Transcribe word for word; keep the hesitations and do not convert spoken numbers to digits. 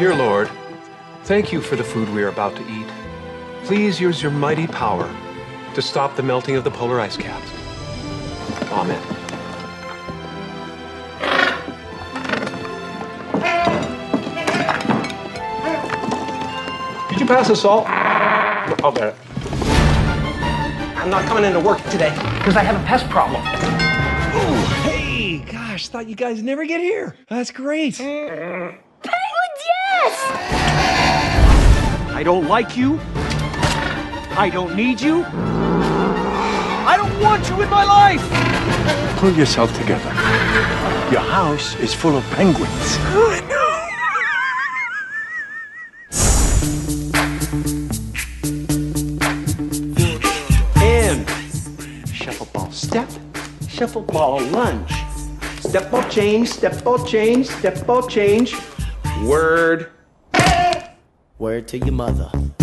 Dear Lord, thank you for the food we are about to eat. Please use your mighty power to stop the melting of the polar ice caps. Amen. Could you pass the salt? I'll get it. I'm not coming into work today because I have a pest problem. Oh, hey, gosh, thought you guys never get here. That's great. Penguins, yes! I don't like you. I don't need you. I don't want you in my life. Pull yourself together. Your house is full of penguins. And shuffle ball step, shuffle ball lunge. Step ball change, step ball change, step ball change. Word. Word to your mother.